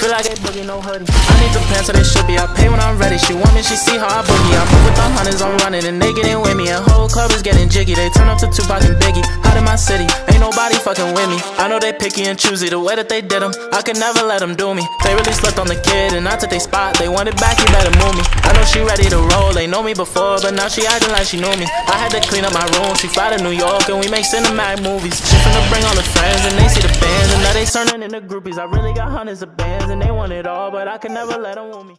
be like, hey, boogie, no hoodie. I need the pants so they should be. I pay when I'm ready. She want me, she see how I boogie. I move with the hunters, I'm running, and they getting with me. And whole club is getting jiggy. They turn up to Tupac and Biggie. Hot in my city, ain't nobody fucking with me. I know they picky and choosy, the way that they did them, I could never let them do me. They really slept on the kid, and I took they spot. They want it back, you better move me. I know she ready to roll, they know me before, but now she acting like she knew me. I had to clean up my room, she fly to New York, and we make cinematic movies. She finna bring all the friends, and they see the bands, and now they turning into groupies. I really got hundreds of bands, and they want it all, but I could never let them woo me.